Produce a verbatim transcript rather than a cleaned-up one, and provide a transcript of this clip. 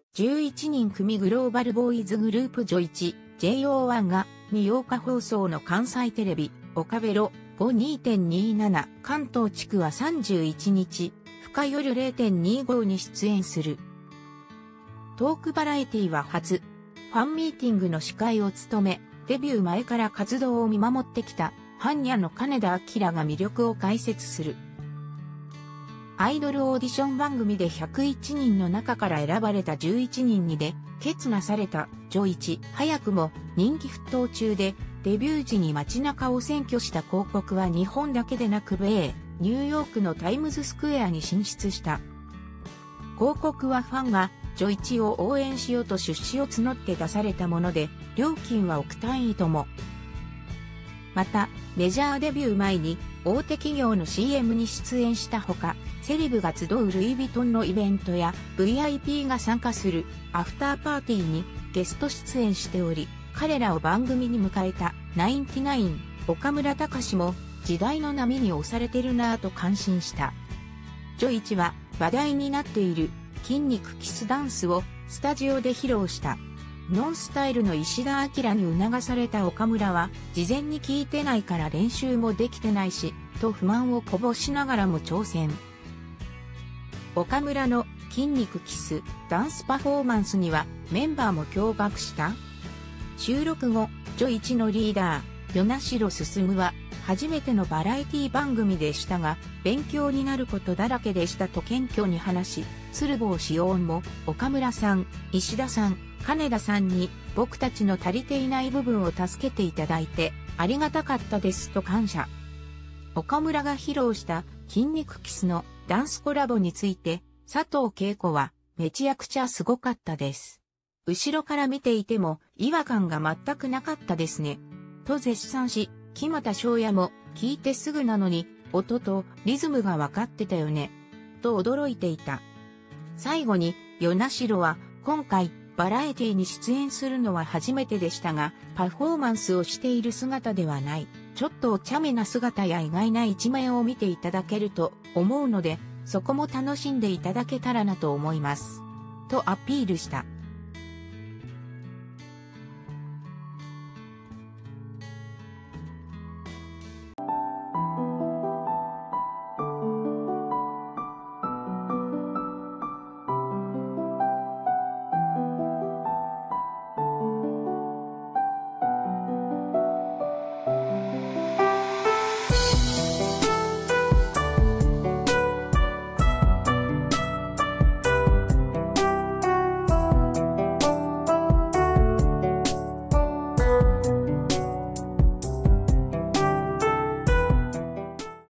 じゅういちにん組グローバルボーイズグループジョイチ、ジェイオーワン がにようか放送の関西テレビ、オカベロ ごにてんにじゅうなな 関東地区はさんじゅういちにち、深夜 れいてんにじゅうご に出演する。トークバラエティは初、ファンミーティングの司会を務め、デビュー前から活動を見守ってきた、般若の金田明が魅力を解説する。アイドルオーディション番組でひゃくいちにんの中から選ばれたじゅういちにんにで、決なされた、ジョイチ。早くも人気沸騰中で、デビュー時に街中を占拠した広告は日本だけでなく米、ニューヨークのタイムズスクエアに進出した。広告はファンが、ジョイチを応援しようと出資を募って出されたもので、料金は億単位とも。また、メジャーデビュー前に大手企業の シーエム に出演したほか、セレブが集うルイ・ヴィトンのイベントや ブイアイピー が参加するアフターパーティーにゲスト出演しており、彼らを番組に迎えたナインティナイン、岡村隆史も時代の波に押されてるなぁと感心した。ジョイチは話題になっている筋肉キスダンスをスタジオで披露した。ノンスタイルの石田明に促された岡村は、事前に聞いてないから練習もできてないし、と不満をこぼしながらも挑戦。岡村の筋肉キス、ダンスパフォーマンスにはメンバーも驚愕した。収録後、ジョイチのリーダー、与那城進は、初めてのバラエティ番組でしたが、勉強になることだらけでしたと謙虚に話し、鶴房子音も、岡村さん、石田さん、金田さんに僕たちの足りていない部分を助けていただいてありがたかったですと感謝。岡村が披露した筋肉キスのダンスコラボについて佐藤恵子はめちゃくちゃすごかったです。後ろから見ていても違和感が全くなかったですね。と絶賛し、木俣翔也も聞いてすぐなのに音とリズムが分かってたよね。と驚いていた。最後に与那城は今回バラエティに出演するのは初めてでしたが、パフォーマンスをしている姿ではない、ちょっとお茶目な姿や意外な一面を見ていただけると思うので、そこも楽しんでいただけたらなと思います。とアピールした。